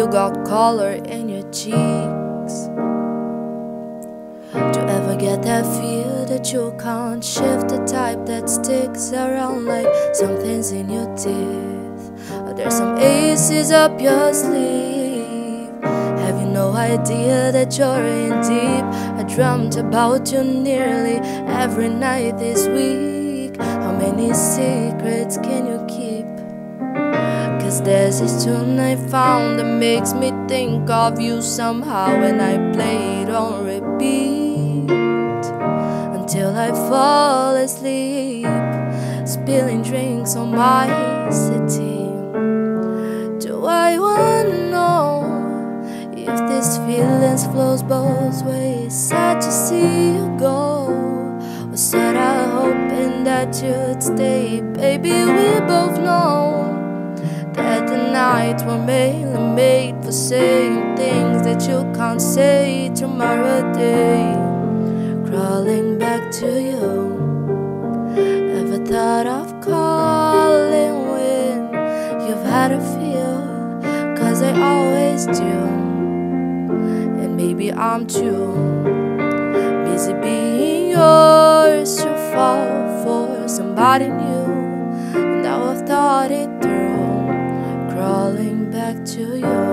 you got color in your cheeks. Do you ever get that feel that you can't shift, the type that sticks around like something's in your teeth, or there's some aces up your sleeve? Have you no idea that you're in deep? I dreamt about you nearly every night this week. How many secrets can you keep? 'Cause there's this tune I found that makes me think of you somehow, and I play it on repeat until I fall asleep, spilling drinks on my city. Do I wanna know if this feelings flows both ways? Sad to see you go, or said I hoping that you'd stay. Baby, we both know that the nights were mainly made for saying things that you can't say tomorrow day. Crawling back to you, ever thought of calling when you've had a feel? 'Cause I always do, and maybe I'm too busy being yours to fall for somebody new. Now I've thought it through, crawling back to you.